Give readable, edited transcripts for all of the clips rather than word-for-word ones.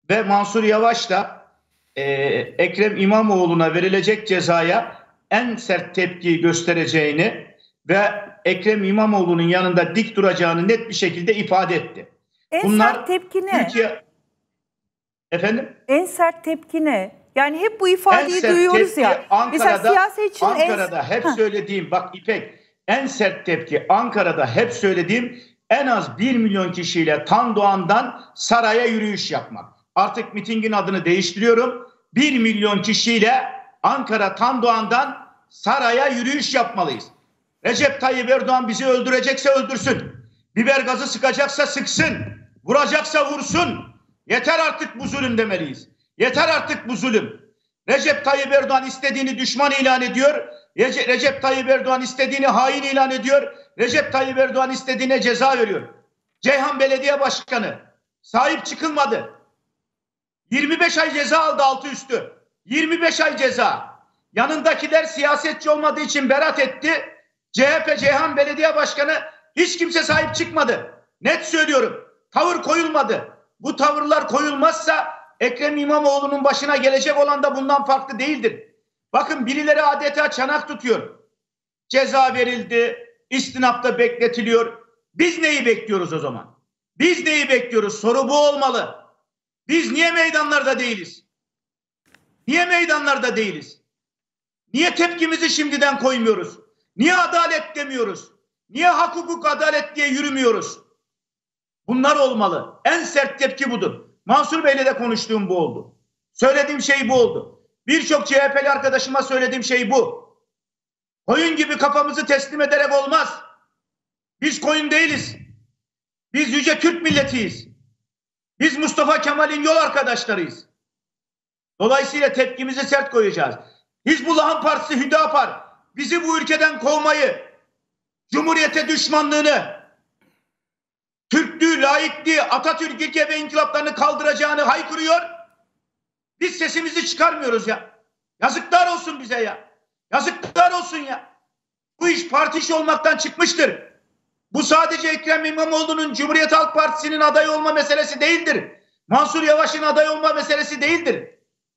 ve Mansur Yavaş da Ekrem İmamoğlu'na verilecek cezaya en sert tepkiyi göstereceğini ve Ekrem İmamoğlu'nun yanında dik duracağını net bir şekilde ifade etti. En Bunlar sert tepki ne? Türkiye... Efendim? En sert tepki ne? Yani hep bu ifadeyi duyuyoruz ya. Mesela siyasetçinin Ankara'da hep söylediğim, bak İpek, en sert tepki Ankara'da hep söylediğim, en az 1 milyon kişiyle Tan Doğan'dan saraya yürüyüş yapmak. Artık mitingin adını değiştiriyorum. 1 milyon kişiyle Ankara Tan Doğan'dan saraya yürüyüş yapmalıyız. Recep Tayyip Erdoğan bizi öldürecekse öldürsün. Biber gazı sıkacaksa sıksın. Vuracaksa vursun. Yeter artık bu zulüm demeliyiz. Yeter artık bu zulüm. Recep Tayyip Erdoğan istediğini düşman ilan ediyor. Recep Tayyip Erdoğan istediğini hain ilan ediyor. Recep Tayyip Erdoğan istediğine ceza veriyor. Ceyhan Belediye Başkanı sahip çıkılmadı. 25 ay ceza aldı altı üstü. 25 ay ceza. Yanındakiler siyasetçi olmadığı için beraat etti. CHP Ceyhan Belediye Başkanı hiç kimse sahip çıkmadı. Net söylüyorum. Tavır koyulmadı. Bu tavırlar koyulmazsa Ekrem İmamoğlu'nun başına gelecek olan da bundan farklı değildir. Bakın birileri adeta çanak tutuyor. Ceza verildi, istinafta bekletiliyor. Biz neyi bekliyoruz o zaman? Biz neyi bekliyoruz? Soru bu olmalı. Biz niye meydanlarda değiliz? Niye meydanlarda değiliz? Niye tepkimizi şimdiden koymuyoruz? Niye adalet demiyoruz? Niye hak, hukuk, adalet diye yürümüyoruz? Bunlar olmalı. En sert tepki budur. Mansur Bey'le de konuştuğum bu oldu. Söylediğim şey bu oldu. Birçok CHP'li arkadaşıma söylediğim şey bu. Koyun gibi kafamızı teslim ederek olmaz. Biz koyun değiliz. Biz yüce Türk milletiyiz. Biz Mustafa Kemal'in yol arkadaşlarıyız. Dolayısıyla tepkimizi sert koyacağız. Hizbullah'ın partisi Hüdapar bizi bu ülkeden kovmayı, Cumhuriyete düşmanlığını, Türklüğü, laikliği, Atatürk ilke ve inkılaplarını kaldıracağını haykırıyor. Biz sesimizi çıkarmıyoruz ya. Yazıklar olsun bize ya. Yazıklar olsun ya. Bu iş parti işi olmaktan çıkmıştır. Bu sadece Ekrem İmamoğlu'nun Cumhuriyet Halk Partisi'nin aday olma meselesi değildir. Mansur Yavaş'ın aday olma meselesi değildir.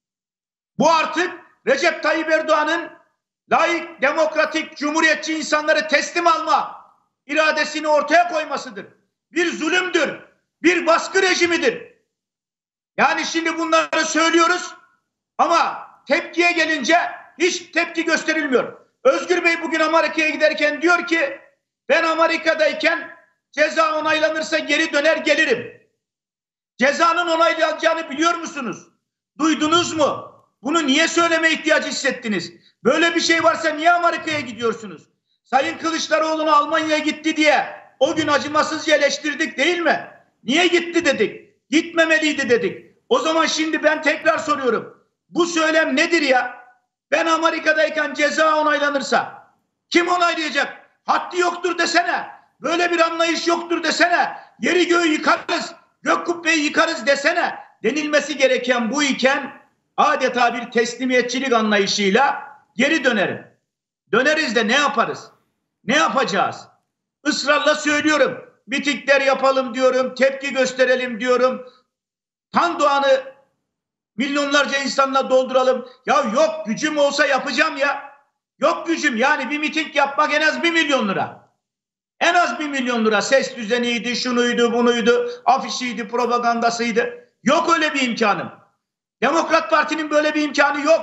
Bu artık Recep Tayyip Erdoğan'ın laik, demokratik, cumhuriyetçi insanları teslim alma iradesini ortaya koymasıdır. Bir zulümdür. Bir baskı rejimidir. Yani şimdi bunları söylüyoruz ama tepkiye gelince hiç tepki gösterilmiyor. Özgür Bey bugün Amerika'ya giderken diyor ki ben Amerika'dayken ceza onaylanırsa geri döner gelirim. Cezanın onaylanacağını biliyor musunuz? Duydunuz mu? Bunu niye söyleme ihtiyacı hissettiniz? Böyle bir şey varsa niye Amerika'ya gidiyorsunuz? Sayın Kılıçdaroğlu'na Almanya'ya gitti diye o gün acımasızca eleştirdik değil mi? Niye gitti dedik? Gitmemeliydi dedik. O zaman şimdi ben tekrar soruyorum. Bu söylem nedir ya? Ben Amerika'dayken ceza onaylanırsa kim onaylayacak? Haddi yoktur desene. Böyle bir anlayış yoktur desene. Yeri göğü yıkarız, gök kubbeyi yıkarız desene. Denilmesi gereken bu iken adeta bir teslimiyetçilik anlayışıyla geri dönerim. Döneriz de ne yaparız? Ne yapacağız? Israrla söylüyorum. Mitingler yapalım diyorum. Tepki gösterelim diyorum. Tan Doğan'ı milyonlarca insanla dolduralım. Ya yok gücüm olsa yapacağım ya. Yok gücüm yani bir miting yapmak en az 1 milyon lira. En az 1 milyon lira ses düzeniydi, şunuydu, bunuydu, afişiydi, propagandasıydı. Yok öyle bir imkanım. Demokrat Parti'nin böyle bir imkanı yok.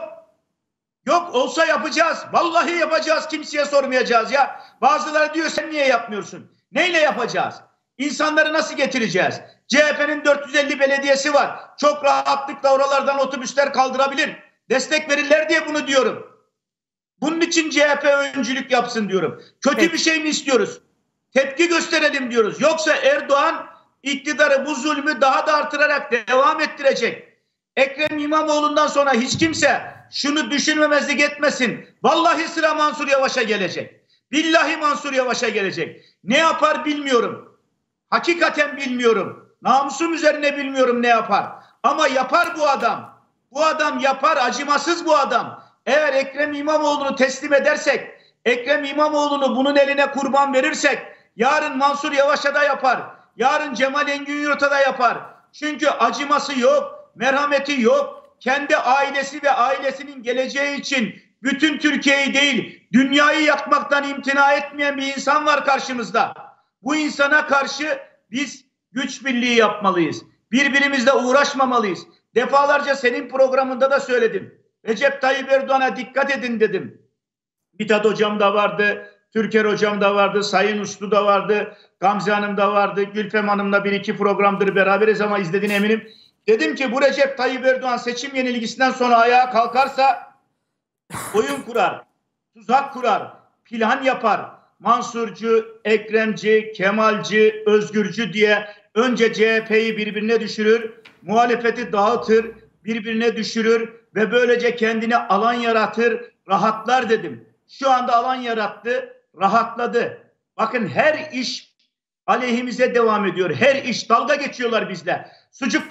Yok olsa yapacağız. Vallahi yapacağız. Kimseye sormayacağız ya. Bazıları diyor sen niye yapmıyorsun? Neyle yapacağız? İnsanları nasıl getireceğiz? CHP'nin 450 belediyesi var. Çok rahatlıkla oralardan otobüsler kaldırabilir. Destek verirler diye bunu diyorum. Bunun için CHP öncülük yapsın diyorum. Kötü bir şey mi istiyoruz? Tepki gösterelim diyoruz. Yoksa Erdoğan iktidarı bu zulmü daha da artırarak devam ettirecek. Ekrem İmamoğlu'ndan sonra hiç kimse şunu düşünmemezlik etmesin. Vallahi sıra Mansur Yavaş'a gelecek. Billahi Mansur Yavaş'a gelecek. Ne yapar bilmiyorum. Hakikaten bilmiyorum. Namusum üzerine bilmiyorum ne yapar. Ama yapar bu adam. Bu adam yapar. Acımasız bu adam. Eğer Ekrem İmamoğlu'nu teslim edersek, Ekrem İmamoğlu'nu bunun eline kurban verirsek, yarın Mansur Yavaş'a da yapar. Yarın Cemal Engin Yurt'a da yapar. Çünkü acıması yok. merhameti yok. Kendi ailesi ve ailesinin geleceği için bütün Türkiye'yi değil, dünyayı yakmaktan imtina etmeyen bir insan var karşımızda. Bu insana karşı biz güç birliği yapmalıyız. Birbirimizle uğraşmamalıyız. Defalarca senin programında da söyledim. Recep Tayyip Erdoğan'a dikkat edin dedim. Mithat Hocam da vardı, Türker Hocam da vardı, Sayın Uslu da vardı, Gamze Hanım da vardı, Gülfem Hanım'la bir iki programdır beraberiz ama izlediğine eminim. Dedim ki bu Recep Tayyip Erdoğan seçim yenilgisinden sonra ayağa kalkarsa oyun kurar, tuzak kurar, plan yapar. Mansurcu, Ekremci, Kemalci, Özgürcü diye önce CHP'yi birbirine düşürür, muhalefeti dağıtır, birbirine düşürür ve böylece kendine alan yaratır, rahatlar dedim. Şu anda alan yarattı, rahatladı. Bakın her iş aleyhimize devam ediyor. Her iş dalga geçiyorlar bizle. Sucuk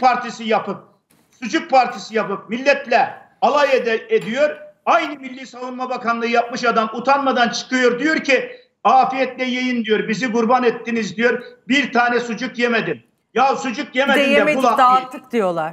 partisi yapıp milletle alay ediyor. Aynı Milli Savunma Bakanlığı yapmış adam utanmadan çıkıyor diyor ki afiyetle yiyin diyor. Bizi kurban ettiniz diyor. Bir tane sucuk yemedim. Ya sucuk yemedin de kul hakkı dağıttık diyorlar.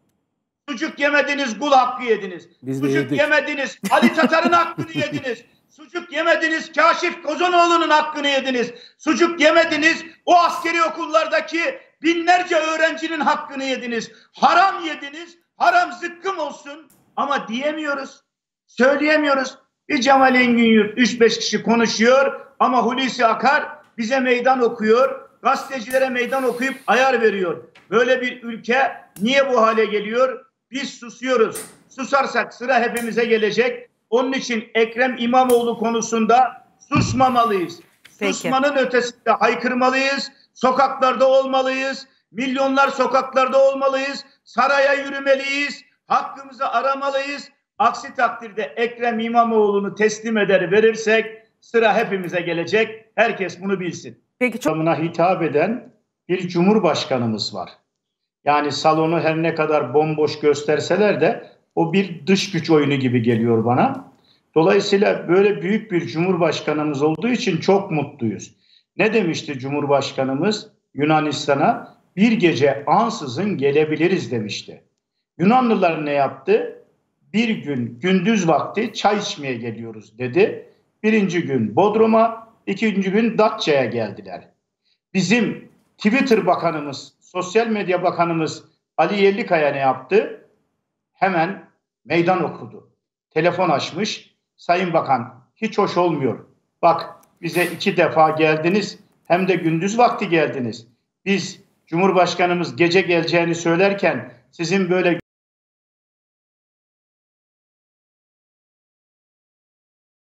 Sucuk yemediniz, kul hakkı yediniz. Sucuk yemediniz, Ali Tatar'ın hakkını yediniz. Sucuk yemediniz, Kaşif Kozanoğlu'nun hakkını yediniz. Sucuk yemediniz, o askeri okullardaki binlerce öğrencinin hakkını yediniz. Haram yediniz, haram zıkkım olsun. Ama diyemiyoruz, söyleyemiyoruz. Bir Cemal Engin-Yurt 3-5 kişi konuşuyor ama Hulusi Akar bize meydan okuyor. Gazetecilere meydan okuyup ayar veriyor. Böyle bir ülke niye bu hale geliyor? Biz susuyoruz. Susarsak sıra hepimize gelecek. Onun için Ekrem İmamoğlu konusunda susmamalıyız. Peki. Susmanın ötesinde haykırmalıyız. Sokaklarda olmalıyız. Milyonlar sokaklarda olmalıyız. Saraya yürümeliyiz. Hakkımızı aramalıyız. Aksi takdirde Ekrem İmamoğlu'nu teslim eder verirsek sıra hepimize gelecek. Herkes bunu bilsin. Peki, çok... hitap eden bir cumhurbaşkanımız var. Yani salonu her ne kadar bomboş gösterseler de o bir dış güç oyunu gibi geliyor bana. Dolayısıyla böyle büyük bir cumhurbaşkanımız olduğu için çok mutluyuz. Ne demişti Cumhurbaşkanımız Yunanistan'a? Bir gece ansızın gelebiliriz demişti. Yunanlılar ne yaptı? Bir gün gündüz vakti çay içmeye geliyoruz dedi. Birinci gün Bodrum'a, ikinci gün Datça'ya geldiler. Bizim Twitter bakanımız, sosyal medya bakanımız Ali Yerlikaya ne yaptı? Hemen meydan okudu. Telefon açmış. Sayın Bakan hiç hoş olmuyor. Bak bize 2 defa geldiniz hem de gündüz vakti geldiniz. Biz Cumhurbaşkanımız gece geleceğini söylerken sizin böyle